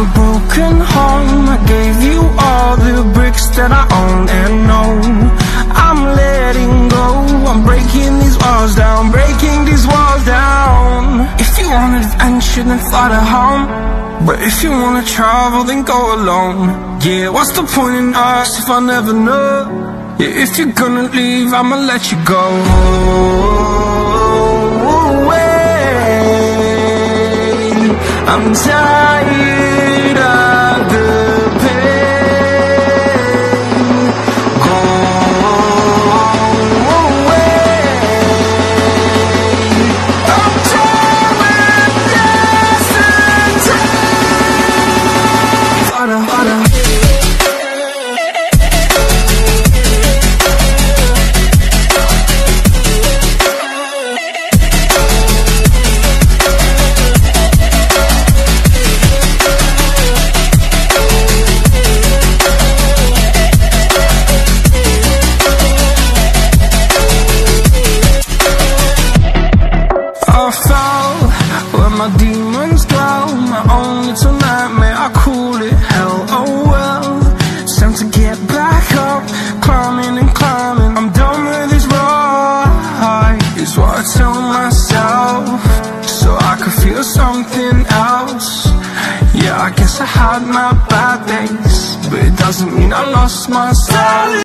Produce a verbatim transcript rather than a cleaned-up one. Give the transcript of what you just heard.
broken home. I gave you all the bricks that I own and know. I'm letting go, I'm breaking these walls down, breaking these walls down. If you want adventure, then fly to home. But if you wanna travel, then go alone. Yeah, what's the point in us if I never know? Yeah, if you're gonna leave, I'ma let you go. Wait, I'm tired of the pain. Go away. I'm tired with this and time. Harder, harder. I fell where my demons dwell, my own little nightmare, I call it hell. Oh well, it's time to get back up, climbing and climbing. I'm done with this ride, is what I tell myself, so I could feel something else. Yeah, I guess I had my bad days, but it doesn't mean I lost my style.